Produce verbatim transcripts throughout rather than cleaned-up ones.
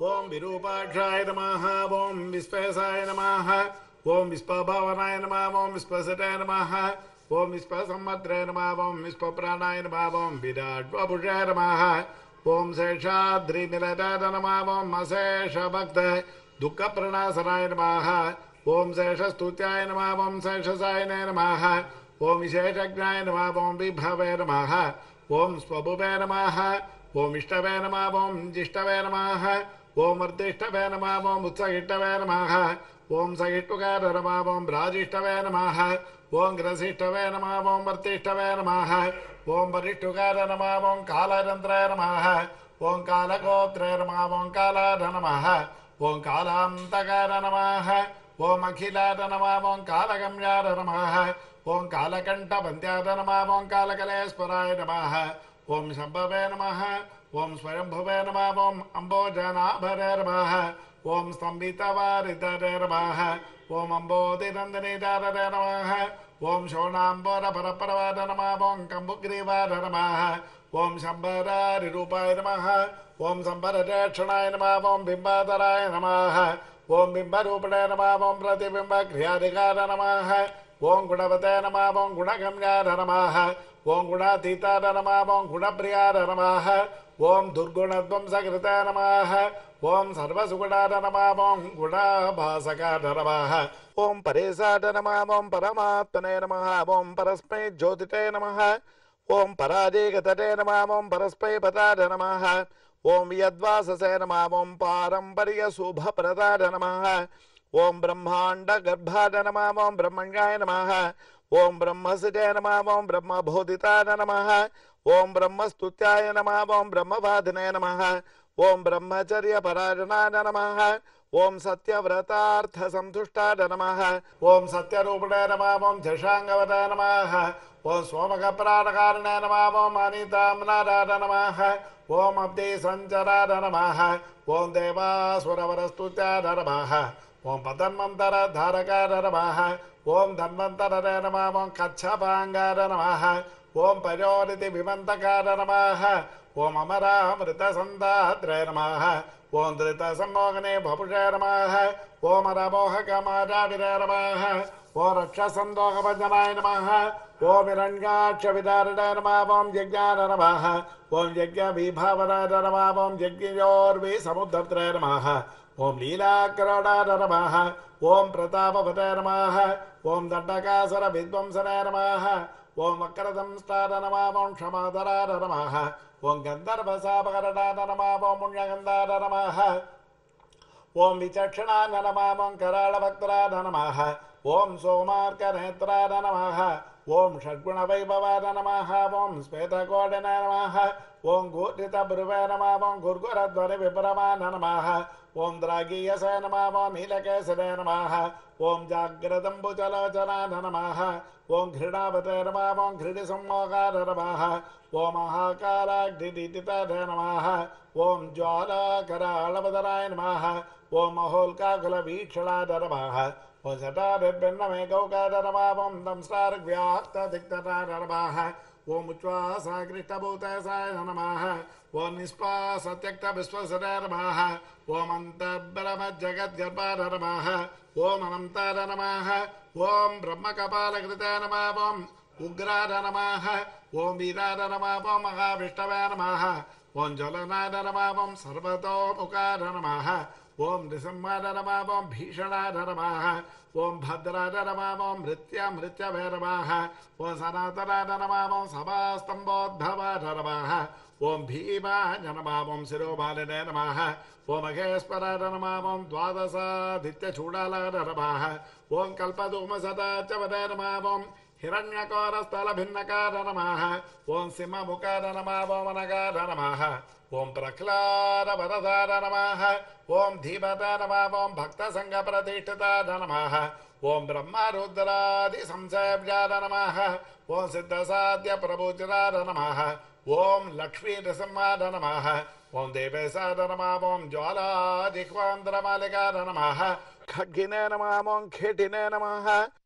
ओम विरूपाक्षाय नमः। ओम विश्वेशाय नमः। ओम विश्वभवनाय नमः। ओम विश्वसटाय नमः। ओम विश्वसंवत्रे नमः। ओम विश्वप्राणाय नमः। ओम विराट्वपुषाय नमः। ओम शेषाद्रिनिलयाय नमः। ओम अशेषभक्त दुःखप्रणाशनाय नमः। ओम शेषस्तुत्याय नमः। ओम शेषसायनाय नमः। ओम विशेषज्ञाय नमः। ओम विभवे नमः। ओम स्वभुवे नमः। ओम इष्टवे नमः। ओम जिष्टवे नमः। ओम वर्तिष्ठवे नमः। ओम उत्सहिष्टवे नमः। ओम सहिष्णुकार नमः। ओम राजिष्ठवे नमः। ओम ग्रसिष्ठवे नमः। ओम वर्तिष्ठवे नमः। ओम वरिष्ठुकार नमः। ओम कालरन्त्राय नमः। ओम कालगोत्रे नमः। ओम कालाय नमः। ओम कालान्तकार नमः। ओम अखिलाय नमः। ओम कालगम्याय नमः। ओम कालकण्ठपन्त्याय नमः। ओम कालकलेश्वराय नमः। ओम शम्भवे नमः। ओम स्वयंभुवे नमः। ओम अम्बोजनाभरे नमः। ओम स्तम्भितवारितरे नमः। ओम अम्बोधिनन्दिनीधाररे नमः। ओम शोणाम्बरपरपरवाद नमः। ओम कम्बुग्रीवाद नमः। ओम शम्बरारिरूपाय नमः। ओम शम्बरदक्षिणाय नमः। ओम बिम्बाधराय नमः। ओम बिम्बरूपिणे नमः। ओम प्रतिबिम्बक्रियाधिकार नमः। ओम गुणवते नमः। ओम गुणगम्याय नमः। ओम गुणातीताय नमः। ओम गुणप्रियाय नमः। ओम दुर्गुणध्वंसकृताय नमः। ओम सर्वसुगुणाय नमः। ओम गुणाभासकाय नमः। ओम परेशाय नमः। ओम परमात्मने नमः। ओम परस्मै ज्योतिते नमः। ओम पराजेगतटे नमः। ओम परस्मै पताय नमः। ओम यद्वाससे नमः। ओम पारम्पर्यशुभप्रदाय नमः। ओम ब्रह्मांड गर्भाय नमः। ओम ब्रह्मण्याय नमः। ओम ब्रह्मसुते नमः। ओम ब्रह्मबोधिताय नमः। ओम ब्रह्मस्तुत्याय नमः। ओम ब्रह्मवादिने नमः। ओम ब्रह्मचर्य परायणाय नमः। ओम सत्यव्रतार्थ संतुष्टाय नमः। ओम सत्यरूपिणे नमः। ओम झषांगवताय नमः। ओम सोमकप्राणकारिणे नमः। ओम अनिताम्नाराय नमः। ओम अब्धि संचराय नमः। ओम देवासुरवरस्तुत्याय नमः। ओम पतन्मन्तर धारकाय नमः। ओम धन्वन्तरे नमः। ओम कच्छपांगाय नमः। ओम पयोनिधि विमन्तकाय नमः। ओम अमरामृतसन्धात्रे नमः। ओम धृतसम्मोहने भपुषे नमः। ओम रमोहकमाराविरे नमः। ओम रक्षसन्दोहभजनाय नमः। ओम हिरण्याक्षविदारिणे नमः। ओम यज्ञाय नमः। ओम यज्ञविभावनाय नमः। ओम यज्ञयोर्विसमुद्धत्रे नमः। ओम लीलाकरणाय नमः। ओम प्रतापवते नमः। ओम दण्डकासुर विध्वंसनाय नमः। ओम वक्रदंष्टाय नमः। ओम क्षमाधराय नमः। ओम गन्धर्वशापकरणाय नमः। ओम पुण्यगन्धाय नमः। ओम विचक्षणाय नमः। ओम कराळभक्तराय नमः। ओम सोमार्कनेत्राय नमः। ओम षड्गुणवैभवाय नमः। ओम श्वेतकोटिने नमः। ओम घूर्णितभ्रुवे नमः। ओम घुर्घुरध्वनिविभ्रमाय नमः। ओम द्रागीयसे नमः। ओम नीलकेसरे नमः। ओम जाग्रदम्बुजलोचनाय नमः। ओम घृणावते नमः। ओम घृणिसम्मोहाय नमः। ओम महाकालाग्निदिदिताय नमः। ओम ज्वालाकराळवदनाय नमः। ओम महोल्काकुलवीक्षणाय नमः। ओम जटारिर्भिन्नमे गौकाय नमः। ओम दंष्ट्रार्घ्व्याक्तदिग्धताय नमः। ओम उच्ഛ्वासाकृष्टभूतसाय नमः। ओम निष्पासत्यक्तविश्वसराय नमः। ओम अन्तर्ब्रह्मजगद्गर्भाय नमः। ओम अनन्ताय नमः। ओम ब्रह्मकपालकृताय नमः। ओम उग्राय नमः। ओम वीराय नमः। ओम महाविष्णवे नमः। ओम ज्वलनाय नमः। ओम सर्वतोमुखाय नमः। ओम नृसिंहाय नमः। ओम भीषणाय नमः। ओम भद्राय नमः। ओम मृत्युमृत्यवे नमः। ओम सनातनाय नमः। ओम सभास्तम्भोद्भवाय नमः। ओम भीमाय नमः। ओम शिरोमालिने नमः। ओम महेश्वराय नमः। ओम द्वादशादित्यचूडालाय नमः। ओम कल्पधूमसदाच्यवते नमः। ओम हिरण्यकोरस्थलभिन्नकार नमः। ओम सिंहमुखाय नमः। ओम अनगाय नमः। ओम प्रह्लादवरदाय नमः। ओम धीमताय नमः। ओम भक्तसङ्घप्रतिष्ठिताय नमः। ओम ब्रह्मरुद्रादिसंसेव्याय नमः। ओम सिद्धसाध्यप्रभुचिराय नमः। ओम लक्ष्मीनृसिंहाय नमः। ओम देवेशाय नमः। ओम ज्वालाजिह्वान्द्रमालिकाय नमः। खड्गिने नमः। ओम खेटिने नमः।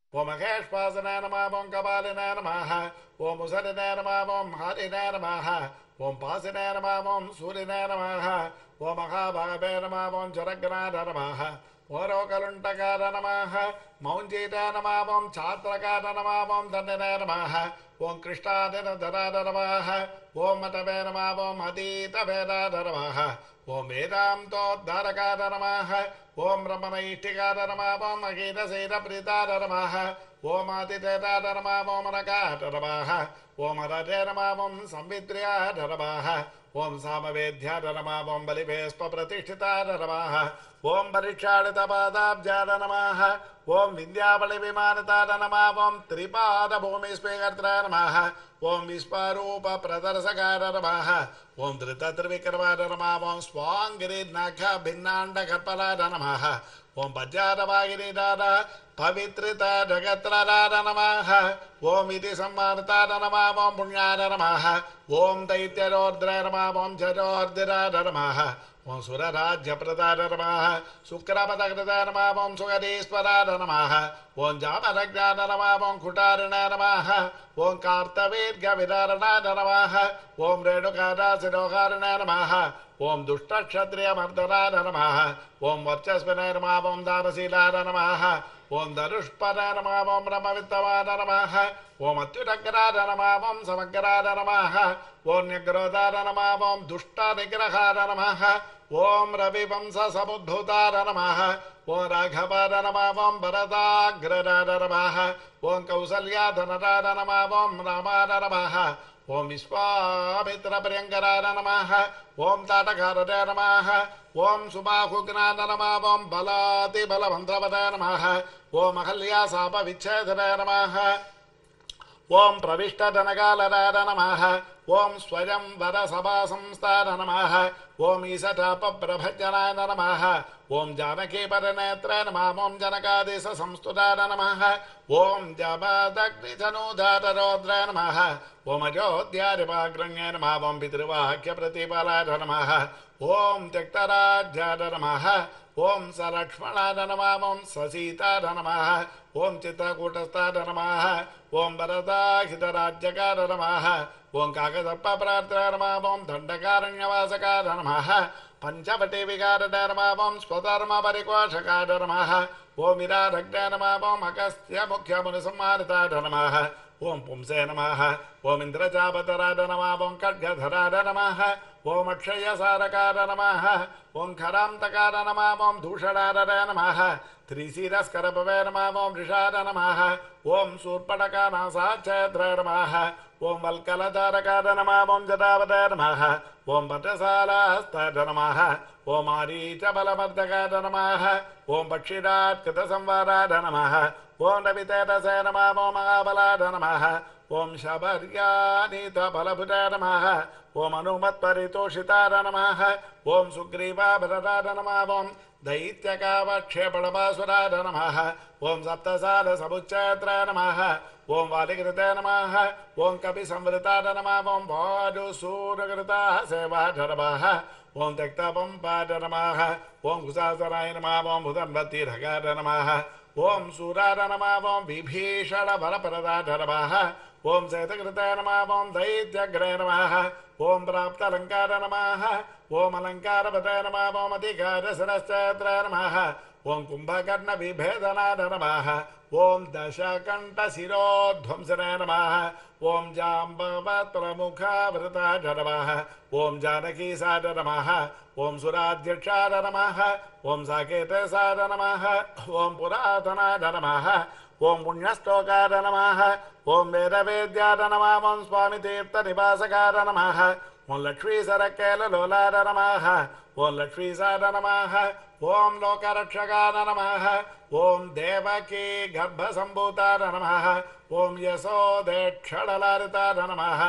ओम महेश्वासनाय नमः ओम कपालिनाय नमः ओम मुसलिनाय नमः ओम हरिनाय नमः ओम पासिनाय नमः ओम सूर्यनाय नमः ओम महाभावे नमः ओम जरग्नाय नमः ओरोकलुण्टकाय नमः मौञ्जीताय नमः ओम छात्रकाय नमः ओम दण्डनाय नमः ओम कृष्णादिनधराय नमः ओम मतवे नमः ओम अतीतवेदाय नमः ओम वेदान्तोद्धारकाय नमः ओम रमणैष्टिकाय नमः ओम अखिलशैलप्रीताय नमः ओम आतिथेयाय नमः ओम नकाय नमः ओम हरये नमः ओम संवित्र्याय नमः ओम सामवेद्याय नमः ओम बलिवेस्पप्रतिष्ठिताय नमः ओम परीक्षादितपादाब्जाय नमः ओम विद्याबलिविमानिताय नमः ओम त्रिपादभूमिस्वीकर्त्राय नमः ओम विश्वरूपप्रदर्शकाय नमः ओम धृतत्रिविक्रमाय नमः ओम स्वाङ्गिरिनखभिन्नाण्डकर्पलाय नमः ओम पज्जातवागिनीदाय पवित्रिता जगत्रराय नमः ओम इति सम्मानिताय नमः ओम पुण्याय नमः ओम दैत्यरोद्राय नमः ओम जरोर्दिराय नमः ओम सुरराज्यप्रदाय नमः शुक्रपदकृताय नमः ओम सुगरीश्वराय नमः ओम जामदग्नाय नमः ओम कुटारिणाय नमः ओम कार्तवीर्यविदारणाय नमः ओम रेणुकादासिरोहारिणाय नमः ओम दुष्टक्षत्रियमर्दनाय नमः ओम वर्चस्विनाय नमः ओम दानशीलाय नमः ओम धनुष्पदाय नमः ओम रमवित्तवाय नमः ओम अत्युदग्राय नमः ओम समग्राय नमः ओम न्यग्रोधाय नमः ओम दुष्टनिग्रहाय नमः ओम रविवंशसमुद्भूताय नमः ओम राघवाय नमः ओम भरताग्रदाय नमः ओम कौसल्याधनराय नमः ओम रामाय नमः ओम विश्वामित्रप्रियङ्कराय नमः ओम ताटकाराय नमः ओम सुबाहुघ्नाय नमः ओम बलातिबलमन्त्रपदाय नमः ओम अहल्याशापविच्छेदनाय नमः ओम प्रविष्टधनकालराय नमः ओम स्वयंवरसभासंस्थाय नमः ओम ईशतापप्रभञ्जनाय नमः ओम जानकीपरनेत्राय नमः ओम जनकादेशसंस्तुताय नमः ओम जमदग्निधनुधातरोद्राय नमः ओम अयोध्यादिवाग्रण्याय नमः ओम पितृवाक्यप्रतिपालाय नमः ओम त्यक्तराज्याय नमः ओम सलक्ष्मणाय नमः ओम ससीताय नमः ओम चित्रकूटस्थाय नमः ओम वरदाहितराज्यकाय नमः ओम काकसर्पप्रार्थनाय नमः ओम दण्डकारण्यवासकाय नमः पंचवटीविकाराय नमः ओम स्वधर्मपरिकोषकाय नमः ओम विराधग्नाय नमः ओम अगस्त्य मुख्यमुनिसंहारिताय नमः ओम पुंसे नमः ओम इंद्रचापतराय नमः ओम खड्गधराय नमः ओम अक्षयसारकाय नमः ओम खरान्तकाय नमः ओम दूषणाय नमः त्रिशिरस्करभवे नमः ओम ऋषाय नमः ओम शूर्पणखानासाच्छेद्राय नमः ओम वल्कलधारकाय नमः ओम जटावताय नमः ओम भट्टसालाहस्ताय नमः ओम आरीचबलमर्दकाय नमः ओम पक्षिरात्कृतसंवाराय नमः ओम रवितेजसे नमः ओम महाबलाय नमः ओम शबर्यानीतफलभुजाय नमः ओम अनुमत्परितोषिताय नमः ओम सुग्रीवाभरताय नमः ओम दैत्यकावक्षेपणमासुराय नमः ओम सप्तसारसमुच्चयत्राय नमः ओम वालिकृते नमः ओम कपिसंवृताय नमः ओम भानुसूरकृताः सेवाय नमः ओम त्यक्तपम्पाय नमः ओम कुशासनाय नमः ओम उदन्वतीर्घकाय नमः ओम सूराय नमः ओम विभीषणबलप्रदाय नमः ओम शतकृताय नमः ओम दैत्यग्रे नमः ओम प्राप्तालंकार नमः ओम अलंकारपदाय नमः ओम अधिकारसरश्चैत्राय नमः ओम कुंभकर्णविभेदनाय नमः ओम दशकण्ठशिरोध्वंसनाय नमः ओम जाम्बवत्प्रमुखावृताय नमः ओम जानकीसाय नमः ओम सुराध्यक्षाय नमः ओम साकेतसाय नमः ओम पुरातनाय नमः ओम पुण्यश्लोकाय नमः ओम वेदवेद्याय नमः ओम स्वामितीर्थनिवासकाय नमः ओम लक्ष्मीसरकेललोलाय नमः ओम लक्ष्मीसाय नमः ओम लोकरक्षकाय नमः ओम देवकी गर्भसम्भूताय नमः ओम यशोदेक्षणलारिताय नमः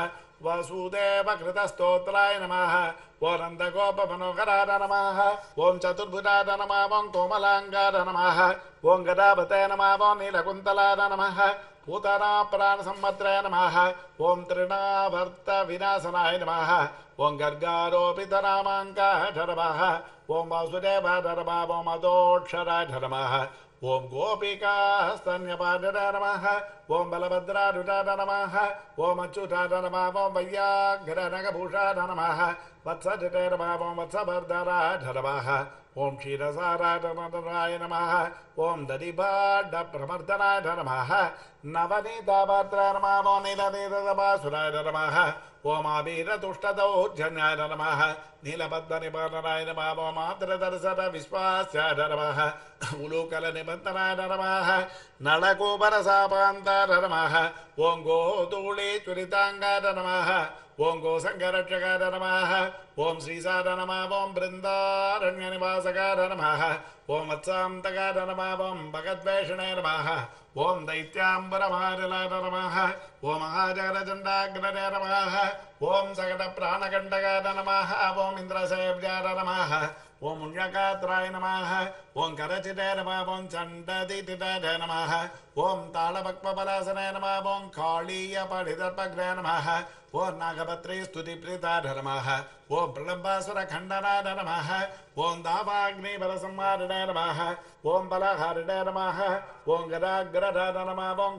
वसुदेवकृतस्तोत्राय नमः ओम नन्दगोपमनोहराय नमः ओम चतुर्भुजाय नमः ओम कोमलांगाय नमः ओम गदावते नमः ओम नीलकुन्तलाय नमः पूतना प्राणसंवत्रे नमः ओम तृणावर्तविनाशनाय नमः ओम गर्गारोपितनामाङ्काय नमः ओम वासुदेवाय नमः ओम अदोक्षराय नमः ఓం గోపికాస్తన్యపాదరాయ నమః ఓం బలభద్రారుటాయ నమః ఓం అచ్యుతాయ నమః ఓం వయ్యాఘ్రనగభూషాయ నమః వత్సజటాయ నమః ఓం వత్సభర్ధరాయ నమః ఓం క్షీరసారాయ నమః ఓం దధిభాండప్రమర్దనాయ నమః నవనీతాపాత్రాయ నమః ఓం నీలనీలసభాసురాయ నమః ఓం ఆబీరతుష్టదౌర్జన్యాయ నమః నీలబద్ధనిబంధనాయ నమః ఓం ఆర్ద్రదర్శన విశ్వాస్యాయ నమః ఉలూకలనిబంధనాయ నమః నళకూపరసాపాంతాయ నమః ఓం గోధూళీచురితాంగాయ నమః ఓం గోసంగరక్షకాయ నమః ఓం శ్రీసార నమః ఓం బృందారణ్యనివాసకాయ నమః ఓం వత్సాంతకాయ నమః ఓం భగద్వేషణాయ నమః ఓం దైత్యాంబరమారులాయ నమః ఓం మహాజగరచండాగ్రయ నమః ఓం సకట ప్రాణకంటకాయ నమః ఓం ఇంద్రసేవ్యాయ నమః ఓం ముణ్యకాత్రాయ నమః ఓం కరచితాయ నమః ఓం చండదితితాయ నమః ఓం తాళపక్వపలాసనాయ నమః ఓం కాళీయ పఠిదర్పగ్రాయ నమః ఓం నాగభద్రే స్తుతిప్రీతాయ నమః ఓం ప్రళంబాసుర ఖండనాయ నమః ఓం దావాగ్ని బలసంహారణాయ నమః ఓం బలహారిణాయ నమః ఓం గదాగ్రధాయ నమః ఓం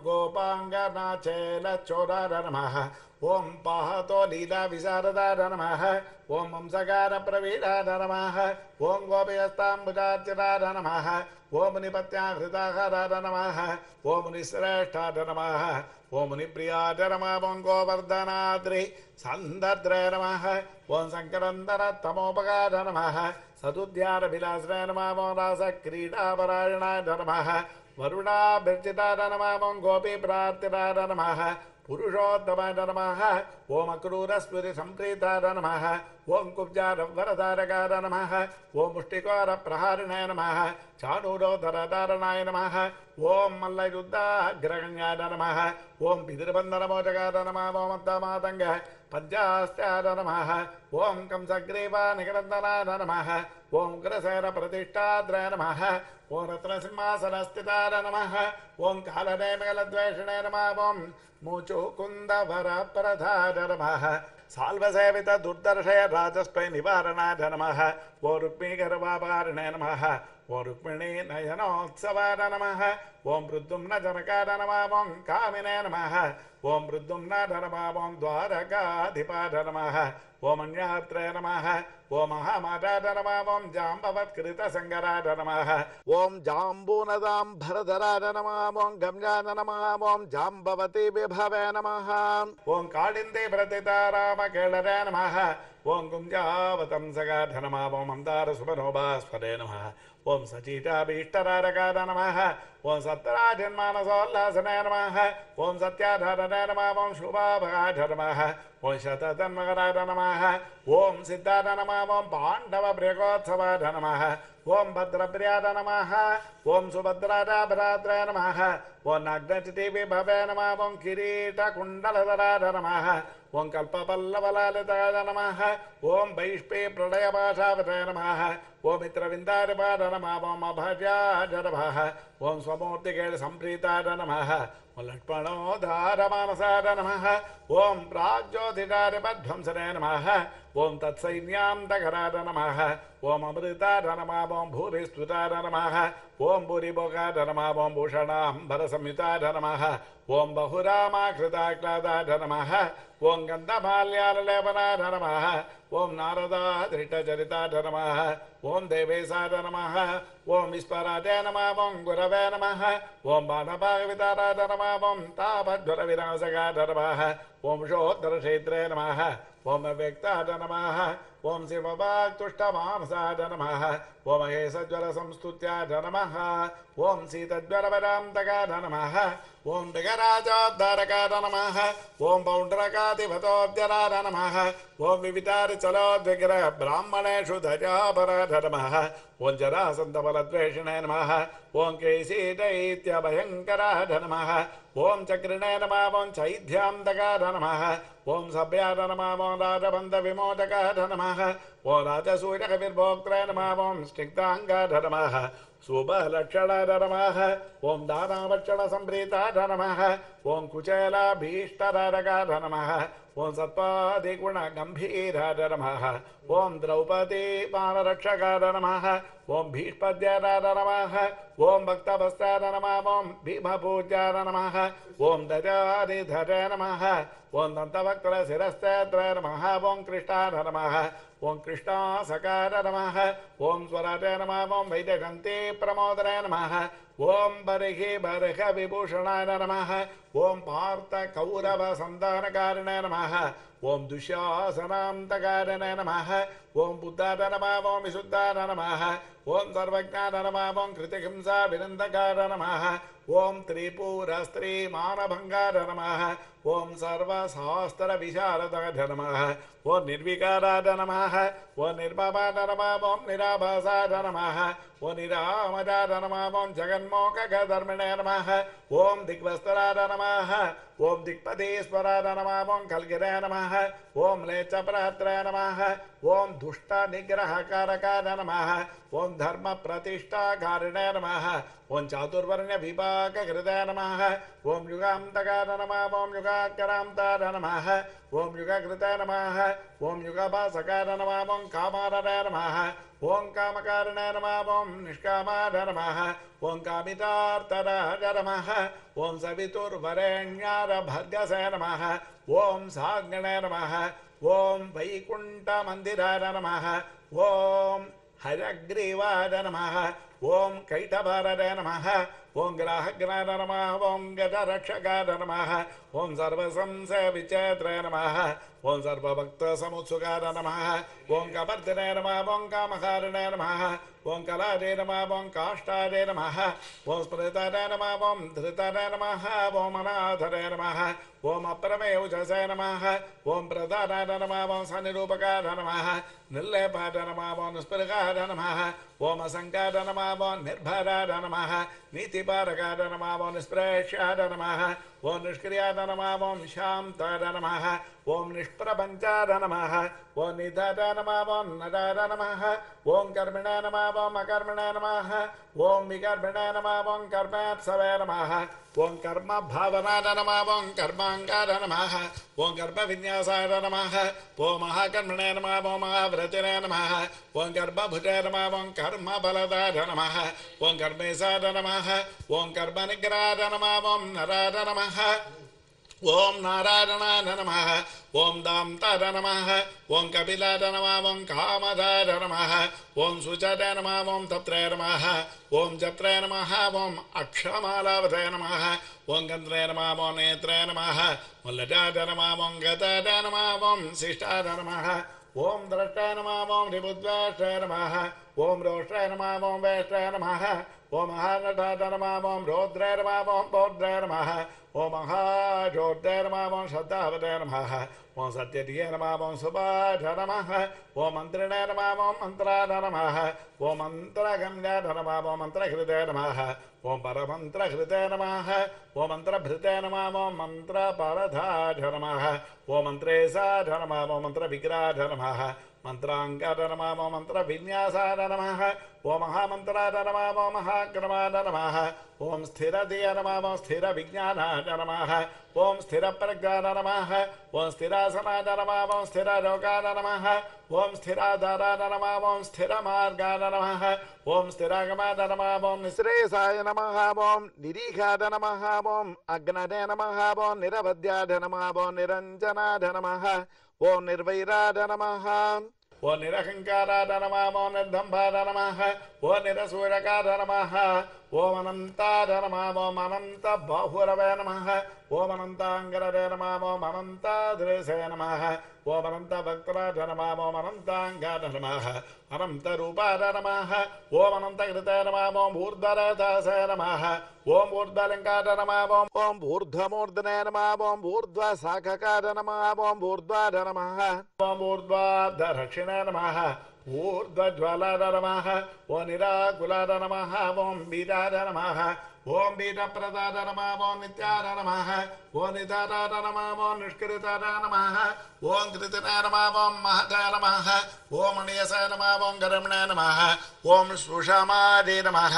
గోపాంగనాచేలచోరాయ నమః ఓం పాహతో లీలా విశారదాయ నమః ఓం వంశకార ప్రవీణాయ నమః ఓం గోపయస్తాంబుజార్చితాయ నమః ఓం మునిపత్యాహృతాహారాయ నమః ఓం మునిశ్రేష్ఠాయ నమః ఓం మునిప్రియాయ నమః ఓం గోవర్ధనాద్రి సందద్రాయ నమః ఓం శంకరందర తమోపకాయ నమః సదుద్యాన విలాసాయ నమః ఓం రాస క్రీడాపరాయణాయ నమః వరుణాభిర్చితాయ నమః ఓం గోపీ ప్రార్థితాయ నమః పురుషోత్తమాయ నమః ఓం అక్రూరస్మృతి సంప్రీతాయ నమః ఓం కుబ్జారవరధారకాయ నమః ఓం ముష్టికోర ప్రహారిణాయ నమః చాణూరోధరధారణాయ నమః ఓం మల్లయుద్ధాగ్రగణ్యాయ నమః ఓం పితృబంధనమోచకాయ నమః ఓం అద్దమాతంగ పద్యాస్త్యాయ నమః ఓం కంసగ్రీవా నికరందనాయ నమః ఓం ఉగ్రసేన ప్రతిష్టాద్రాయ నమః ఓం రత్నసింహాసనస్థితాయ నమః ఓం కాలనేమిగలద్వేషణాయ నమః ఓం ముచుకుందవరప్రధాయ నమః సాల్వసేవిత దుర్దర్శయ రాజస్పై నివారణాయ నమః ఓ రుక్మీగర్వాపారిణాయ నమః ఓ రుక్మిణీ నయనోత్సవాయ నమః ఓం మృద్యుమ్న జనకాయ నమః ఓం కామినాయ నమః ఓం మృద్యుమ్న నమః ఓం ద్వారకాధిపాయ నమః ఓం అన్యాత్రాయ నమః ఓం మహామాతాయ నమః ఓం జాంబవత్కృత సంగరాయ నమః ఓం జాంబూనదాంబరధరాయ నమః ఓం గమ్యాయ నమః ఓం జాంబవతి విభవే నమః ఓం కాళిందే ప్రతితారామకేళరాయ నమః ఓం గుంజావతంసగాయ నమః ఓం మందార సుమనోభాస్వరే నమః ఓం సచీటాభీష్టరారకాయ నమః ఓం సత్రాజన్మానసోల్లాసనాయ నమః ఓం సత్యాధారణాయ నమః ఓం శుభాభగాయ నమః ఓం శతతన్మకరాయ నమః ఓం సిద్ధాయ నమః ఓం పాండవ ప్రియకోత్సవాయ నమః ఓం భద్రప్రియాయ నమః ఓం సుభద్రాజాభరాత్రాయ నమః ఓం నగ్నచితి విభవే నమః ఓం కిరీటకుండలధరాయ నమః ఓం కల్పపల్లవలాలితాయ నమః ఓం వైష్పే ప్రళయపాశావతాయ నమః ఓం మిత్రవిందారిపాద నమః ఓం అభజాజ నమః ఓం స్వమూర్తికేళ సంప్రీతాయ నమః ఓం లక్ష్మణోధారమానసాయ నమః ఓం ప్రాజ్యోతిషారిపధ్వంసనాయ నమః ఓం తత్సైన్యాంతకరాయ నమః ఓం అమృతాయ నమః ఓం భూరిస్తుతాయ నమః ఓం భూరిభోగాయ నమః ఓం భూషణాంబరసంయుతాయ నమః ఓం బహురామాకృతాక్లాదాయ నమః ఓం గంధమాల్యాలలేపనాయ నమః ఓం నారదాధృష్టచరితాయ నమః ఓం దేవేశాయ నమః ఓం విశ్వరాజాయ నమః ఓం గురవే నమః ఓం బాణభాగవితారాయ నమః ఓం తాపజ్వర వినాశకాయ నమః ఓం షోత్తరక్షేత్రే నమః ఓం అవ్యక్తాయ నమః ఓం శివవాక్తుష్టమానసాయ నమః ఓం మహేశజ్వర సంస్తుత్యాయ నమః ఓం సీతజ్వరవరాంతకాయ నమః ఓం దిగరాజోద్ధారకాయ నమః ఓం పౌండ్రకాధిపతోద్యరాయ నమః ఓం వివితారి చలోద్విగ్రహ బ్రాహ్మణేషు ధజాపరాయ నమః ఓం జరాసంతబలద్వేషిణే నమః ఓం కేశీదైత్యభయంకరాయ నమః ఓం చక్రిణే నమః ఓం చైధ్యాంతకాయ నమః ఓం సభ్యాయ నమః ఓం రాజబంధ విమోచకాయ నమః ఓం రాజసూయకవిర్భోక్త్రాయ నమః ఓం స్నిగ్ధాంగాయ నమః శుభలక్షణాయ నమః ఓం దానావక్షణ సంప్రీతాయ నమః ओं कुचेलाभीष्टरारकाय नमः ओं सत्पादिगुणगम्भीराय नमः ओं द्रौपदी बाणरक्षकाय नमः ओं भीष्पद्याय नमः ओं भक्तभस्ताय नमः ओं भीमपूज्याय नमः ओं दजारिधराय नमः ओं दन्तवक्त्रशिरस्तेत्राय नमः ओं कृष्णाय नमः ओं कृष्णासकाय नमः ओं स्वराजाय नमः ओं वैजयन्ती प्रमोदनाय नमः ओं बर्हि बर्ह विभूषणाय नमः ओं पार्थ कौरव संधानकारिणाय नमः ओं दुःशासनान्तकारिणाय नमः ओं बुद्धाय नमः ओं विशुद्धाय नमः ओं सर्वज्ञाय नमः ओं कृतिहिंसा विनन्दकाय नमः ओं त्रिपुरस्त्रीमानभङ्गाय नमः ओं सर्वशास्त्रविशारदाय नमः ओं निर्विकाराय नमः ओं निर्ममाय नमः ओं निराभासाय नमः ओं निरामजाय नमः ओं जगन्मोहकधर्मिणे नमः ओं दिग्वस्त्राय नमः ओं दिक्पदेश्वराय नमः ओं कल्गिराय नमः ओं म्लेच्छप्रात्राय नमः ओं दुष्टनिग्रहकारकाय नमः ओं धर्मप्रतिष्ठाकारिणे नमः ओं चातुर्वर्ण्यविभागकृताय नमः ओं युगान्तकाय नमः ओं युगाकरान्ताय नमः ओं युगकृताय नमः ओं युगभासकाय नमः ओं कामाराय नमः ओं कामकारिणे नमः ओं निष्कामाय नमः ओं कामितार्थराय नमः ओं सवितुर्वरेण्याय भर्गसे नमः ओं साग्ने नमः ओं वैकुण्ठमन्दिराय नमः ओं हयग्रीवाय नमः ओं कैटभाराय नमः ओं ग्राहग्नाय नमः ओं गजरक्षकाय नमः ओं सर्वसंशयविचेत्राय नमः ओं सर्वभक्तसमुत्सुकाय नमः ओं कपर्दिने नमः ओं कामकारिणे नमः ओं कलादे नमः ओं काष्ठादे नमः ओं स्मृताय नमः ओं धृताय नमः ओं अनाथरे नमः ओं अप्रमेयुजसे नमः ओं प्रदानाय नमः ओं सनिरूपकाय नमः निर्लेपाय नमः ओं निष्पृगाय नमः ओं असङ्काय नमः ओं निर्भराय नमः नीतिपारकाय नमः ओं निष्प्रेष्याय नमः ओं निष्क्रियाय नमः ओं शान्ताय नमः ओं निष्प्रपञ्चाय नमः ओं निधाय नमः ओं नदाय नमः ओं कर्मिणे नमः ओं अकर्मिणे नमः ओं विकर्मिणे नमः ओं कर्मेत्सवे नमः ओं कर्म भावनाय नमः ओं कर्माङ्गाय नमः ओं गर्भविन्यासाय नमः ओं महाकर्मणे नमः ओं महाव्रतिने नमः ओं गर्भभुजे नमः ओं कर्मबलदाय नमः ओं कर्मेशाय नमः ओं कर्मनिग्रहाय नमः ओं नराय नमः ओं नारायणाय नमः ओं दान्ताय नमः ओं कपिलाय नमः ओं कामदाय नमः ओं सुजाताय नमः ओं तत्राय नमः ओं जत्राय नमः ओं अक्षमालावताय नमः ओं गन्ध्राय नमः ओं नेत्राय नमः ओं लजाय नमः ओं गताय नमः ओं शिष्टाय नमः ओं द्रष्टाय नमः ओं रिपुद्वेष्टाय नमः ओं रोष्टाय नमः ओं वेष्टाय नमः ओं महानटाय नमः ओं रौद्राय नमः ओं बौद्राय नमः ओं महाजोद्राय नमः ओं श्रद्धावताय नमः ओं सत्यधिये नमः ओं सुभाय नमः ओं मन्त्रिणे नमः ओं मन्त्राय नमः ओं मन्त्रगम्याय नमः ओं मन्त्रहृदय नमः ओं परमन्त्रहृदय नमः ओं मन्त्रभृतय नमः ओं मन्त्रपरधाय नमः ओं मन्त्रेशाय नमः ओं मन्त्रविग्रहाय नमः मंत्रांगाय नमः ओं मंत्रविन्यासाय नमः ओं महामन्त्राय नमः ओं महाक्रमाय नमः ओं स्थिरधिय नमः ओं स्थिरविज्ञानाय नमः ओं स्थिरप्रज्ञाय नमः ओं स्थिरासनाय नमः ओं स्थिरलोकाय नमः ओं स्थिराधाराय नमः ओं स्थिरमार्गाय नमः ओं स्थिरागमाय नमः ओं निःश्रेयसाय नमः ओं निरीघाय नमः ओं अग्नये नमः ओं निरवध्याय नमः ओं निरञ्जनाय नमः ओं निर्वैराय नमः ओं निरहंकाराय नमः ओं निर्दम्भाय नमः ओं निरसूरकाय नमः ओं अनन्ताय नमः ओं अनन्तबाहुरवे नमः ओं अनन्ताङ्गरवे नमः ओं अनन्तादृशे नमः ओं अनन्तभक्तराय नमः ओं अनन्ताङ्गाय नमः अनन्तरूपाय नमः ओं अनन्तकृताय नमः ओं ऊर्ध्वरथासे नमः ओं ऊर्ध्वलिङ्गाय नमः ओं ऊर्ध्वमूर्धने नमः ओं ऊर्ध्वशाखकाय नमः ओं ऊर्ध्वाय नमः ओं ऊर्ध्वाधरक्षिणे नमः ऊर्ध्वज्वालाय नमः ओं निराकुलाय नमः ओं बीजाय नमः ओं बीजप्रदाय नमः ओं नित्याय नमः ओं निधाराय नमः ओं निष्कृताय नमः ओं कृतिनाय नमः ओं महताय नमः ओं मणियसाय नमः ओं गरमणाय नमः ओं सुषमादे नमः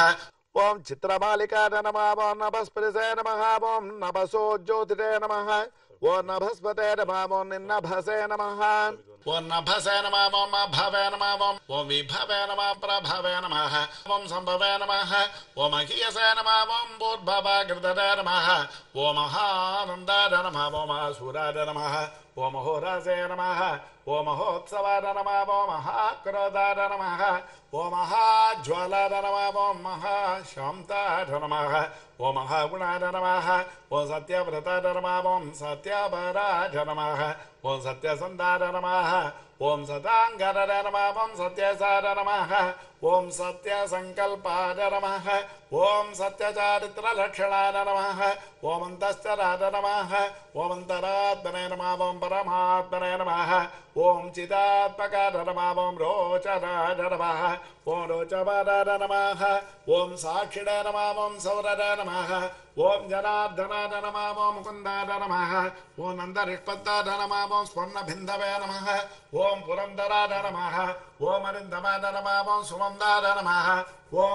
ఓం చిత్రమాలికాయ నమః ఓం నభస్పతిసే నమః ఓం నభసోజ్యోతిరే నమః ఓం నభస్పతే నమః ఓం నిన్నభసే నమః ఓం నభసే నమః ఓం అభవే నమః ఓం ఓం విభవే నమః ప్రభవే నమః ఓం సంభవే నమః ఓం అఖియసే నమః ఓం భూర్భవగృధరే నమః ఓం మహానందాయ నమః ఓం మహాసూరాయ నమః ఓం మహోరాజే నమః ఓం మహోత్సవాయ నమః ఓం మహాక్రోధాయ నమః ఓం మహాజ్వాలాయ నమః ఓం మహాశాంతాయ నమః ఓం మహాగుణాయ నమః ఓం సత్యవ్రతాయ నమః ఓం సత్యపరాయ నమః ఓం సత్యసంధాయ నమః ఓం సతాంగరాయ నమః ఓం సత్యసాయ నమః ఓం సత్యసంకల్పాయ నమః ఓం సత్యచారిత్రలక్షణాయ నమః ఓం అంతశ్చరాయ నమః ఓం అంతరాత్మనే నమః ఓం పరమాత్మనే నమః ఓం చిదాత్మకాయ నమః ఓం రోచరాయ నమః ఓం రోచపరాయ నమః ఓం సాక్షిణే నమః ఓం సౌరరాయ నమః ఓం జనార్దనాయ నమః ఓం ముకుందాయ నమః ఓం నందరిష్పత్తాయ నమః ఓం స్వర్ణభిందవే నమః ఓం పురంధరాయ నమః ఓం అరిందమాయ నమః ఓం సుమందాయ నమః ఓం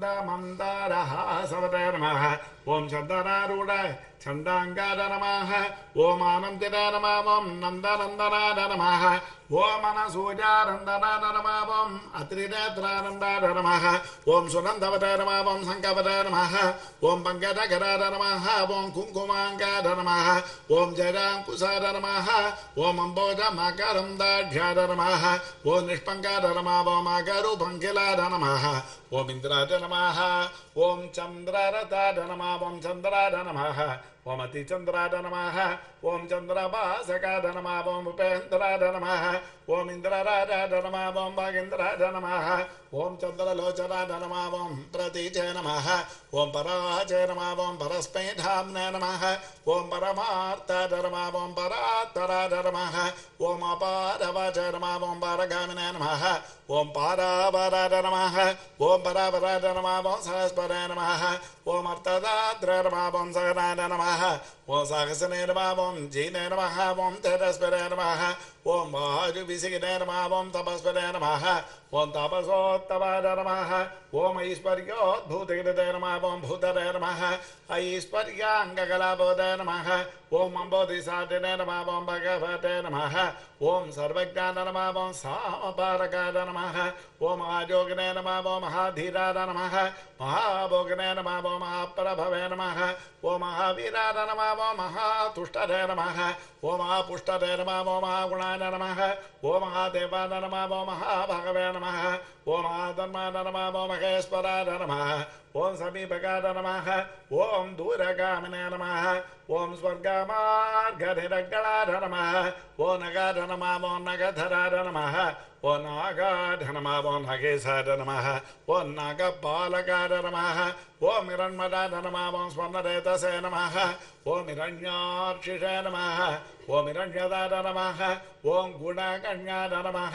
కుందమందారహాసవతే నమః ఓం చందనారూఢాయ చందాంగాయ నమః ఓం ఆనందితాయ నమః ఓం నందనందనాయ నమః ఓం అనసూయానందనాయ నమః ఓం అత్రినేత్రానందాయ నమః ఓం సునందవతే నమః ఓం శంకవతే నమః ఓం పంకజకరాయ నమః ఓం కుంకుమాంగాయ నమః ఓం జయాంకుశాయ నమః ఓం అంబోజమకరందాఢ్యాయ నమః ఓం నిష్పంకాయ నమః ఓం అగరుపంకిలాయ నమః ఓం ఇంద్రాయ నమః ఓం చంద్రరథాయ నమః ఓం చంద్రాయ నమః ఓం అతిచంద్రాయ నమః ఓం చంద్రభాసకాయ నమః ఓం ఉపేంద్రాయ నమః ఓం ఇంద్రరాజాయ నమః ఓం భాగేంద్రాయ నమః ఓం చంద్రలోచనాయ నమః ఓం ప్రతీచే నమః ఓం పరాచే నమః ఓం పరస్మైధామ్నే నమః ఓం పరమార్థాయ నమః ఓం పరాత్తరాయ నమః ఓం అపారవాచే నమః ఓం పారగామినే నమః ఓం పారావరాయ నమః ఓం పరావరాయ నమః ఓం సహస్పరాయ నమః ఓం అర్థదాత్రాయ నమః ఓం సగనాయ నమః ఓం సాహసనే నమః ఓం జీనే నమః ఓం తేజస్పరాయ నమః ఓం వాయువిసిగినే నమః ఓం తపస్పరాయ నమః ఓం తపసోత్తమాయ నమః ఓం ఐశ్వర్యోద్భూతగిరిదే నమః ఓం భూతరాయ నమః ఐశ్వర్యాంగకలాబోధాయ నమః ఓం అంబోధిసాటినే నమః ఓం భగవతే నమః ఓం సర్వజ్ఞాన నమః ఓం సామపారకాయ నమః ఓం మహాయోగినే నమః ఓం మహాధీరాయ నమః మహాభోగినే నమః ఓం మహాప్రభవే నమః ఓం మహావీరాయ నమః ఓం మహాతుష్టరే నమః ఓం మహాపుష్టరే నమః ఓం మహాగుణాయ నమః ఓం మహాదేవాయ నమః ఓం మహాభగవే నమః ఓం మహాధర్మాయ నమః ఓం మహేశ్వరాయ నమః ఓం సమీపకాయ నమః ఓం దూరగామినే నమః ఓం స్వర్గమార్గనిరగణాయ నమః ఓం నగాయ నమః ఓం నగధరాయ నమః ఓం నాగాయ నమః ఓం నగేశాయ నమః ఓం నాగపాలకాయ నమః ఓం హిరణ్మదాయ నమః ఓం స్వర్ణరేతసే నమః ఓం హిరణ్యార్షిషే నమః ఓం హిరణ్యదాయ నమః ఓం గుణగణ్యాయ నమః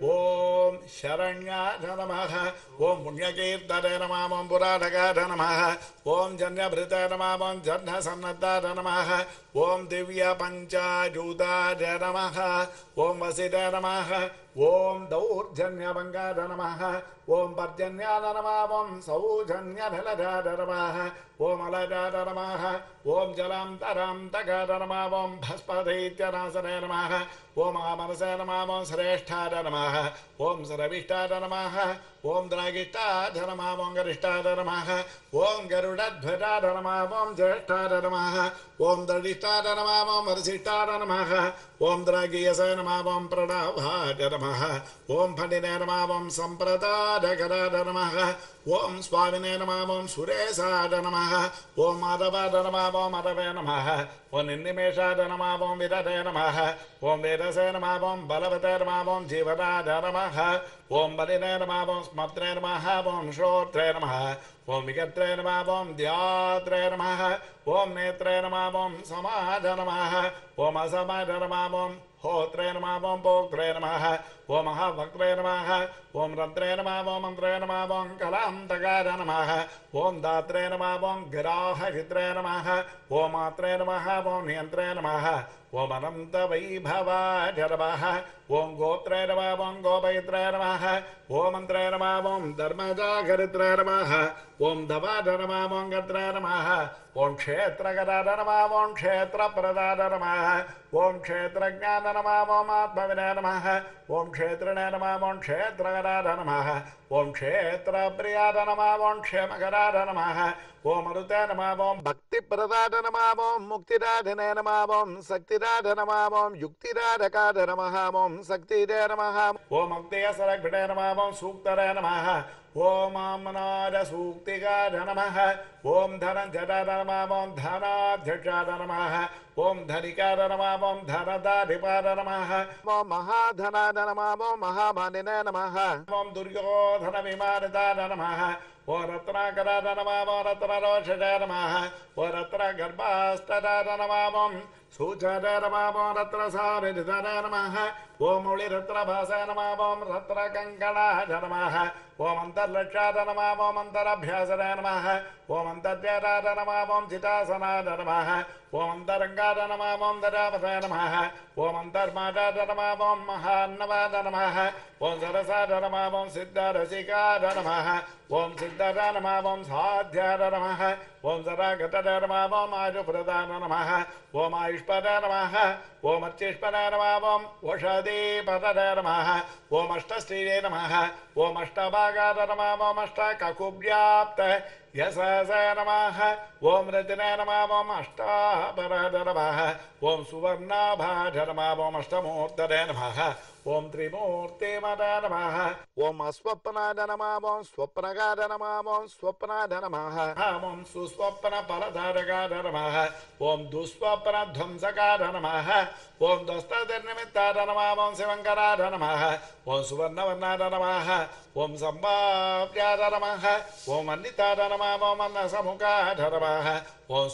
ఓం శరణ్యాయ నమః ఓం పుణ్యకీర్తనే నమః ఓం పురాణకాయ నమః ఓం జన్యభృతాయ నమః ఓం జన్యసన్నద్ధాయ నమః ఓం దివ్య పంచాజూతాయ నమః ఓం వసితాయ నమః ఓం దౌర్జన్యభంగాయ నమః ఓం పర్జన్యాయ నమః ఓం సౌజన్యనిలయాయ నమః ఓం అలయాయ నమః ఓం జలాంతరాంతకాయ నమః ఓం భస్మదైత్యనాశనే నమః ఓం ఆమనసే నమః ఓం శ్రేష్ఠాయ నమః ఓం సరవిష్టాయ నమః ఓం ద్రాగిష్టాయ నమః ఓం గరిష్టాయ నమః ఓం గరుడధ్వజాయ నమః ఓం జ్యేష్ఠాయ నమః ఓం దడిష్టాయ నమః ఓం వరిష్టాయ నమః ఓం ద్రాగీయసే నమః ఓం ప్రణవాయ నమః ఓం ఫణినే నమః ఓం సంప్రదాయకరాయ నమః ఓం స్వామినే నమః ఓం సురేశాయ నమః ఓం మాధవాయ నమః ఓం మాధవే నమః ఓం నిర్నిమేషాయ నమః ఓం విదతే నమః ఓం వేదసే నమః ఓం బలవతే నమః ఓం జీవనాయ నమః ఓం బలినే నమః ఓం స్మత్రే నమః ఓం శ్రోత్రే నమః ఓం విగత్రే నమః ఓం ధ్యాత్రే నమః ఓం నేత్రే నమః ఓం సమాజ నమః ఓం అసమాజ నమః ఓం होत्रे नमः ओम पोक्त्रे नमः ओम महाभक्त्रे नमः ओम रन्त्रे नमः ओम मन्त्रे नमः ओम कलान्तकाय नमः ओम दात्रे नमः ओम गिराहहित्रे नमः ओम मात्रे नमः ओम नियन्त्रे नमः ओम अनंत वैभवाय नमः ओम गोत्रे नमः ओम गोपयित्रे नमः ओम मन्त्रे नमः ओम धर्मजागरित्रे नमः ओम धवाद नमः ओम गत्रे नमः ओम क्षेत्रगदाय नमः ओम क्षेत्रप्रदाय नमः ओम क्षेत्रज्ञान नमः ओम आत्मविनय नमः ओम क्षेत्रिणे नमः ओम क्षेत्रगदाय नमः ओम क्षेत्रप्रियाय नमः ओम क्षेमकराय नमः ओम मरुते नमः ओम भक्तिप्रदाय नमः ओम मुक्तिदाधिने नमः ओम शक्तिदाय नमः ओम युक्तिदायकाय नमः ओम शक्तिदे नमः ओम अग्नियसरघटे नमः ओम सूक्तरे नमः ओम आमनाद सूक्तिकाय नमः ओम धनंजयाय नमः ओम धनाध्यक्षाय नमः ओम धनिकाय नमः ओम धनदाधिपाय नमः ओम महाधनाय नमः ओम महामानिने नमः ओम दुर्योधन विमानिताय नमः ओम रत्नाकराय नमः ओम रत्नरोषजाय नमः ओम रत्नगर्भास्तदाय नमः ओम सूचनाय नमः ओम रत्नसानिधाय नमः ओम मौलिरत्नभासाय नमः ओम रत्नकङ्कणाय नमः ओम अंतर्लक्षाय नमः ओम अंतरभ्यासाय नमः ओम अंतर्ज्ञानाय नमः ओम चितासनाय नमः ओम अंतरंगाय नमः ओम ददापताय नमः ओम अंतर्मादाय नमः ओम महान्नवाय नमः ओम सरसाय नमः ओम सिद्धरसिकाय नमः ओम सिद्धाय नमः ओम साध्याय नमः ओम सरागताय नमः ओम आयुप्रदाय नमः ओम आयुष्पदाय नमः ओम अर्चिष्पदाय नमः ओम ओषधीपदाय नमः ओम अष्टश्रीये नमः ओम अष्टभागाय नमः ओम अष्टककुव्याप्त यशसे नमः ओम रजने नमः ओम अष्टापराय नमः ओम सुवर्णाभाय नमः ओम अष्टमूर्तये नमः ओम त्रिमूर्तिमदाय नमः ओम अस्वप्नाय नमः ओम स्वप्नगाय नमः ओम स्वप्नाय नमः ओम सुस्वप्नफलधारकाय नमः ओम दुःस्वप्नध्वंसकाय नमः ओम दुस्तनिमित्ताय नमः ओम शिवङ्कराय नमः ओम सुवर्णवर्णाय नमः ओम संभाव्याय नमः ओम अन्निताय नमः ओम अन्नसमुखाय नमः ओम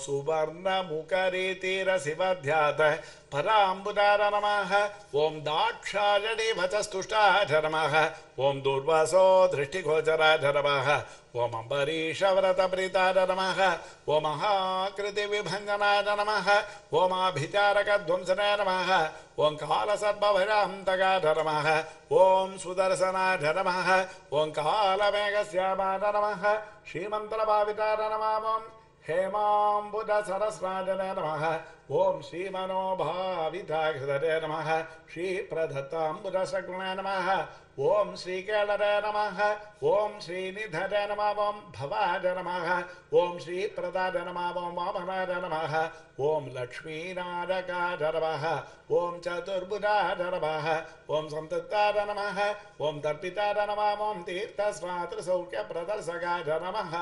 सुवर्णमुखरीतिरसिवध्यात पराम्बुदाय नमः ओम दाक्षायणी वचस्तुष्टाय नमः ओम दूर्वासो दृष्टिगोचराय नमः ओम अम्बरीषव्रतप्रीताय नमः ओम महाकृतिविभञ्जनाय नमः ओम अभिचारकध्वंसनाय नमः ओम कालसर्पभयान्तकाय नमः ओम सुदर्शनाय नमः ओम कालमेघश्यामाय नमः श्रीमन्त्रभाविताय नमः ओम हेमाम्बुज सरस्राजने नमः ओम श्रीमनोभाविताय नमः श्रीप्रदत्ताम्बुजशक्ने नमः ओम श्रीकेळरे नमः ओम श्रीनिधरे नमः ओम भवाय नमः ओम श्रीप्रदाय नमः ओम वामनाय नमः ओम लक्ष्मीनारकाय नमः ओम चतुर्भुजाय नमः ओम संतताय नमः ओम तर्पिताय नमः ओम तीर्थस्नातृसौख्यप्रदर्शकाय नमः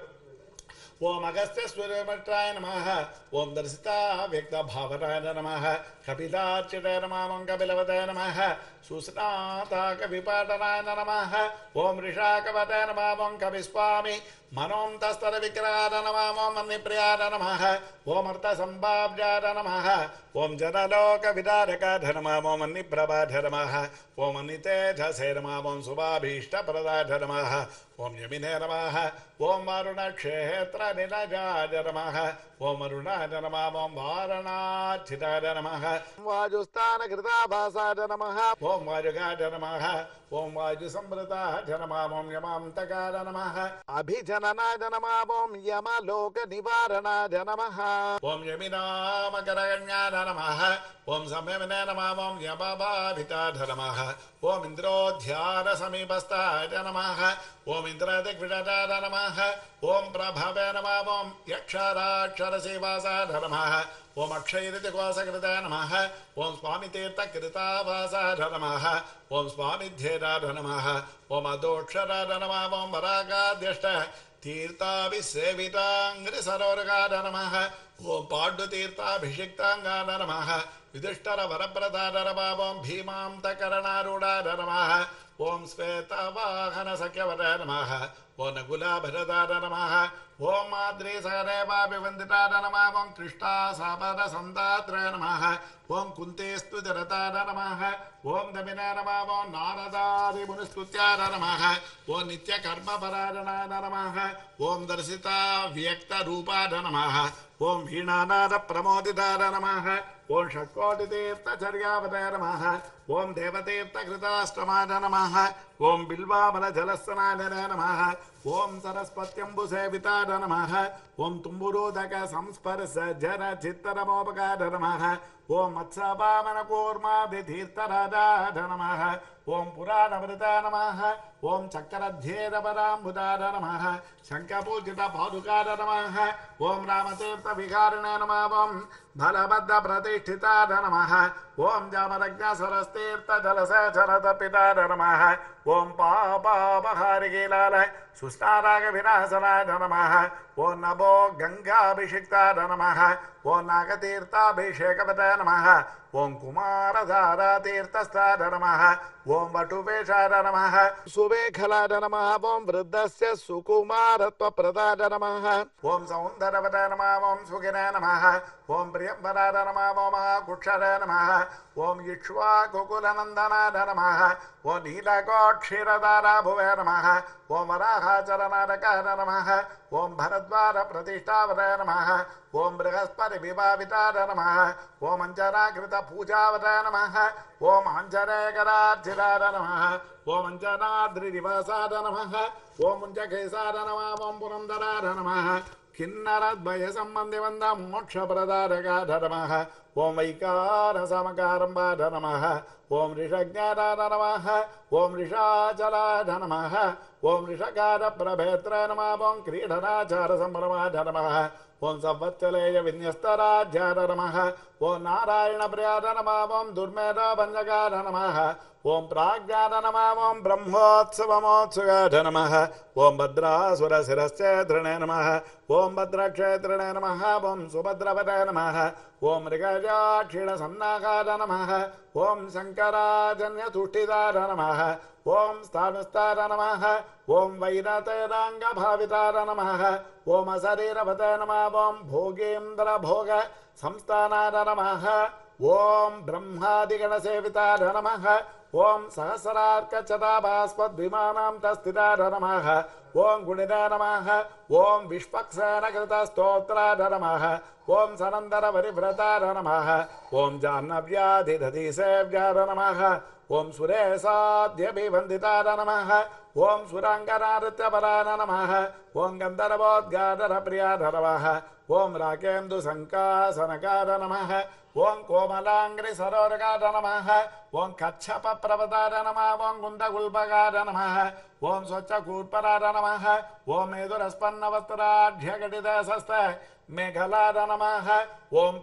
ओम अगस्त्य सूर्यमत्राय नमः ओम दर्शिता व्यक्त भावनाय नमः कपिलार्चिताय नमः ओम कपिलवताय नमः सुस्नाता कविपाटनाय नमः ओम ऋषाकवताय नमः ओम कविस्वामी मनोन्तस्तर विक्राय नमः ओम अन्निप्रियाय नमः ओम अर्थसंभाव्याय नमः ओम जनलोक विदारकाय नमः ओम अन्निप्रभाय नमः ओम अन्नितेजसे नमः ओम शुभाभीष्टप्रदाय नमः ओम यमिने नमः ओम वरुणक्षेत्र निलजाय नमः ओम अरुणाय नमः ओम वारणाचिताय नमः वायुस्थान कृताभासाय नमः ओम वायुगाय नमः ओम वायुसंवृताय नमः ओम यमान्तकाय नमः अभिजननाय नमः ओम यमलोक निवारणाय नमः ओम यमिनामकरगण्याय नमः ओम संयमिने नमः ओम यमभाविताय नमः ओम इंद्रोध्यान समीपस्थाय नमः ओम इंद्रदिग्विजयाय नमः ओम प्रभवे नमः ओम यक्षराक्षरसेवासाय नमः ओम अक्षयरितिकोसकृताय नमः ओम स्वामितीर्थकृतावासाय नमः ओम स्वामिध्येयाय नमः ओम अदोक्षराय नमः ओम वरागाद्यष्ट तीर्थाभिसेविताङ्घ्रिसरोरगाय नमः ओम पाण्डुतीर्थाभिषिक्ताङ्गाय नमः युधिष्ठिरवरप्रदाय नमः ओम भीमान्तकरणारूढाय नमः ओम श्वेतवाहनसख्यवराय नमः ఓం నకులాభరదార నమః ఓం మాద్రీ సహదేవాభివందితార నమః ఓం కృష్ణా సాపద సందాత్ర నమః ఓం కుంతేస్తు జరతార నమః ఓం దమినా నమః ఓం నారదాది మునిస్తుత్యార నమః ఓం నిత్య కర్మపరాయణాయ నమః ఓం దర్శితా వ్యక్త రూపాయ నమః ఓం వీణానాద ప్రమోదితార నమః ఓం షట్కోటితీర్థచర్యావతాయ నమః ఓం దేవతీర్థకృతాష్టమాయ నమః ఓం బిల్వామల జలస్నాయ నమః ఓం సరస్వత్యంబు సేవితాయ నమః ఓం తుంబురోదక సంస్పర్శ జర చిత్తరమోపకార నమః ఓం మత్స్యపావన కూర్మాది తీర్థరాజాయ నమః ఓం పురాణవృత నమః ఓం చక్రధ్యేరపరాంబుదార నమః శంఖపూజిత పాదుకార నమః ఓం రామతీర్థ విహారిణే నమః ఓం బలభద్ర ప్రతిష్ఠితార నమః ఓం జామరజ్ఞ సరస్తీర్థ జలసేచరత పితార నమః ఓం పాపాపహారికీలాల సుష్టారాగ వినాశనాయ నమః ఓం నభో గంగాభిషిక్తార నమః ఓం నాగతీర్థాభిషేకవతాయ నమః ఓం కుమారధారాతీర్థస్థార నమః ఓం వటువేషాయ నమః సువేఖలాయ నమః ఓం వృద్ధస్య సుకుమారత్వప్రదాయ నమః ఓం సౌందరవతాయ నమః ఓం సుఖినాయ నమః ఓం ప్రియంవరాయ నమః ఓం మహాకుక్షరాయ నమః ఓం ఇక్ష్వాకుకులనందనాయ నమః ఓం నీలకోక్షీరదారాభువే నమః ఓం వరాహాచరణారకాయ నమః ఓం భరద్వార ప్రతిష్టావతాయ నమః ఓం బృహస్పతి విభావితాయ నమః ఓం అంజనాకృత పూజావతాయ నమః ఓం అంజనేకరార్చితాయ నమః ఓం అంజనాద్రినివాసాయ నమః ఓం ముంజకేశాయ నమః ఓం పురంధరాయ నమః కిన్నరద్వయ సంబంధివంద మోక్షప్రదారకాయ నమః ఓం వైకార సమకారంబాయ నమః ఓం ఋషజ్ఞాయ నమః ఓం ఋషాచలాయ నమః ఓం ఋషకార ప్రభేత్రాయ నమః ఓం క్రీడనాచార సంభ్రమాయ నమః ఓం సంవత్సలేయ విన్యస్తరాజ్యాయ నమః ఓం నారాయణ ప్రియాయ నమః ఓం దుర్మేధ భంజకాయ నమః ఓం ప్రాజ్ఞాయ నమః ఓం బ్రహ్మోత్సవమోత్సుకాయ నమః ఓం భద్రాసురశిరశ్చేత్రిణే నమః ఓం భద్రక్షేత్రిణే నమః ఓం సుభద్రపతే నమః ఓం మృగజాక్షిణ సన్నాకాయ నమః ఓం శంకరాజన్యతుష్టిదాయ నమః ఓం స్థానుస్తార నమః ఓం వైరతేరాంగభావితార నమః ఓం అశరీరవతే నమః ఓం భోగేంద్ర భోగ సంస్థానాయ నమః ఓం బ్రహ్మాదిగణసేవితార నమః ఓం సహస్రార్కచతాభాస్పద్విమానాం తస్థితార నమః ఓం గుణితాయ నమః ఓం విష్పక్సేనకృతస్తోత్రాయ నమః ఓం సనందర పరివ్రతాయ నమః ఓం జాహ్నవ్యాధిదధిసేవ్యాయ నమః ఓం సురేశాద్యభివందితాయ నమః ఓం సురాంగనానృత్యపరాయ నమః ఓం గంధర్వోద్గాధర ప్రియాయ నమః ఓం రాకేందు సంకాసనకార నమః ఓం కోమలాంగ్రి సరోరకార నమః ఓం కచ్చప ప్రవతార నమః ఓం గుండగుల్బకార నమః ఓం స్వచ్ఛకూర్పరార నమః ఓం మేధురస్పన్నవస్త్రాఢ్యఘటితశస్త మేఘలార నమః ఓం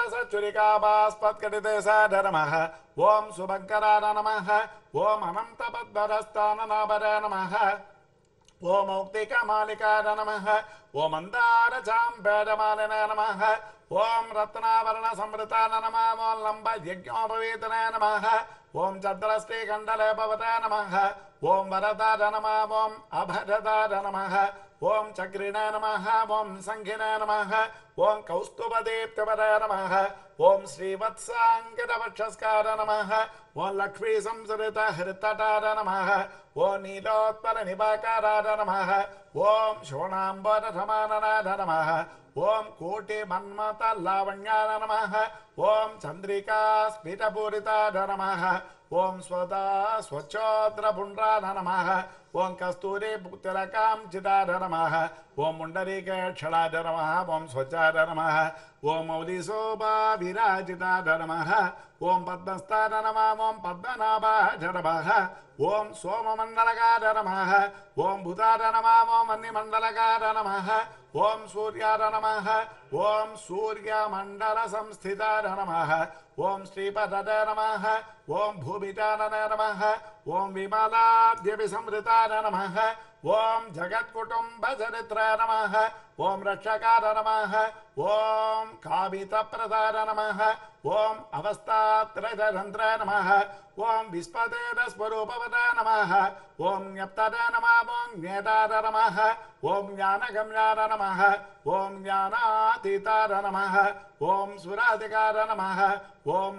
ప్రోల్లసచురికాభాస్పత్కటితేశార నమః ఓం శుభంకరార నమః ఓం అనంతపద్మరస్థాననాభర నమః ఓం మౌక్తికమాలికార నమః ఓం మందారచాంబేడమాలిన నమః ఓం రత్నావరణ సంవృతాన నమః ఓం లంబ యజ్ఞోపవీతన నమః ఓం చంద్రశ్రీకండలేపవత నమః ఓం వరదార నమః ఓం అభరదార నమః ఓం చక్రిణ నమః ఓం సంఘిన నమః ఓం కౌస్తుభదీప్తిపద నమః ఓం శ్రీవత్సాంకితవక్షస్కార నమః ఓం లక్ష్మీ సంసృత హృతటార నమః ఓం నీలోత్పల నిపాకారార నమః ఓం శోణాంబరధమాననాథ నమః ఓం కోటి మన్మత లావణ్యాన నమః ఓం చంద్రికా స్ఫిటపూరితార నమః ఓం స్వదా స్వచ్ఛోద్రపుండ్రాన నమః ఓం కస్తూరి తిలకాంచితార నమః ఓం ముండరీకేక్షణాయ నమః ఓం స్వచ్ఛాయ నమః ఓం మౌలిశోభా విరాజితాయ నమః ఓం పద్మస్థాయ నమః ఓం పద్మనాభాయ నమః ఓం సోమమండలకాయ నమః ఓం భూతాయ నమః ఓం వన్యమండలకాయ నమః ఓం సూర్యాయ నమః ఓం సూర్యమండల సంస్థితాయ నమః ఓం శ్రీపదయ నమః ఓం భూమితానయ నమః ఓం విమలాద్యభిసంవృతాయ నమః ఓం జగత్కుటుంబచరిత్రాయ నమః ఓం రక్షకాయ నమః ఓం కామితప్రదాయ నమః ఓం అవస్థాత్రయతంత్రాయ నమః ఓం విశ్వదేవస్వరూపవదాయ నమః ఓం జ్ఞప్తదాయ నమః ఓం జ్ఞేతాయ నమః ఓం జ్ఞానగమ్యాయ నమః ఓం జ్ఞానాతీతాయ నమః ఓం సురాధికాయ నమః ఓం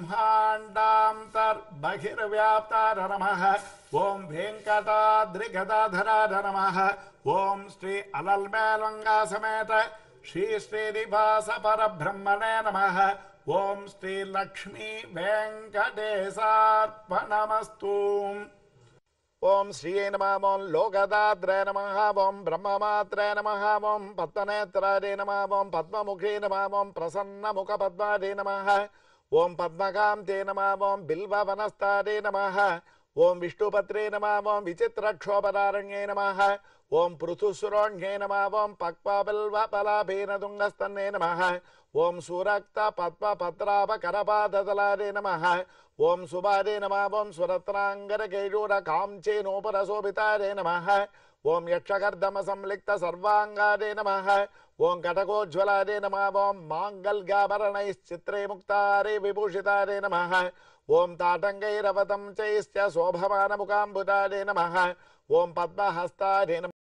బ్రహ్మాండాంతర్బహిర్వ్యాప్తాయ నమః ఓం వెంకటాద్రిగదాధరాయ నమః ఓం శ్రీ అలల్మేలంగా సమేత శ్రీ శ్రీనివాస పరబ్రహ్మణే నమః ఓం శ్రీ లక్ష్మీ వెంకటేశార్పణమస్తు ఓం శ్రీయే నమః ఓం లోకదాత్రే నమః ఓం బ్రహ్మమాత్రే నమః ఓం పద్మనేత్రాయ నమః ఓం పద్మముఖే నమః ఓం ప్రసన్నముఖపద్మాయ నమః ఓం పద్మకాంతే నమః ఓం బిల్వవనస్తాయ నమః ఓం విష్ణుపత్రే నమః ఓం విచిత్రక్షోభదారణ్యే నమః ఓం పృథుసురోణ్యే నమః ఓం పక్వబిల్వపలాభేనదుంగస్తన్నే నమః ఓం సురక్త పద్మపత్రాపకరపాదతలాదే నమః ఓం సుబాదే నమః ఓం సురత్నాంగరకేయూరకాంచేనోపరశోభితాదే నమః ఓం యక్షకర్దమ సంలిక్త సర్వాంగాదే నమః ఓం కటకోజ్వలాదే నమః ఓం మాంగల్యాభరణైశ్చిత్రే ముక్తారే విభూషితాదే నమః ఓం తాటంకైరవతం చైస్య శోభమానముఖాంబుదాదే నమః ఓం పద్మహస్తాదే నమః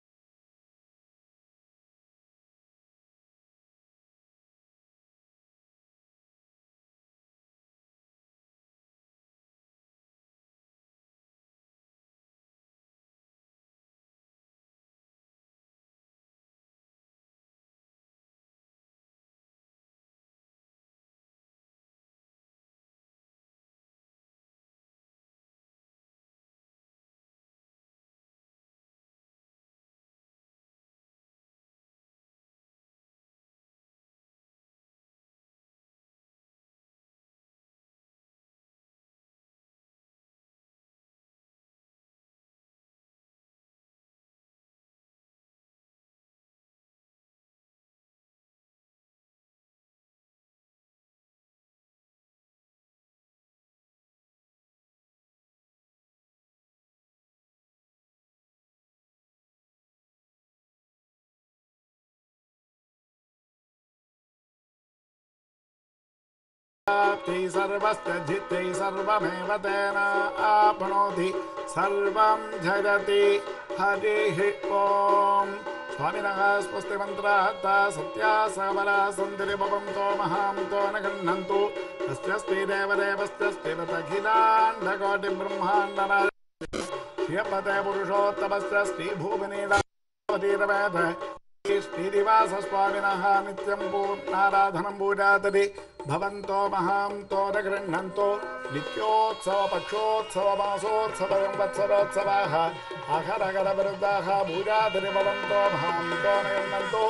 सर्वस्य जिते सर्वमेव तेन आपनोति सर्वं जगति हरिः ओम स्वामिनः स्वस्ति मंत्रार्था सत्या सबला सन्तिरि भवन्तो महान्तो न गृह्णन्तु तस्यस्ति देवदेवस्यस्ति तदखिलाण्डकोटि ब्रह्माण्डनाय श्रियपते पुरुषोत्तमस्य श्रीभूमिनीडावतीरवेद श्रीनिवास स्वामिनः नित्यं पूर्णाराधनं पूजातति भवन्तो महान्तो न गृह्णन्तो नित्योत्सव पक्षोत्सव मासोत्सव संवत्सरोत्सवाः अहरगरविरुद्धाः पूजातति भवन्तो महान्तो न गृह्णन्तो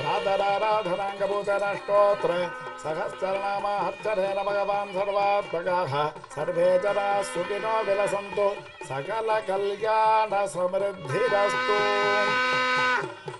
प्रातराराधनाङ्गभूतराष्टोत्र सहस्रनामार्चनेन भगवान् सर्वात्मकाः सर्वे जनाः सुखिनो विलसन्तु सकलकल्याणसमृद्धिरस्तु।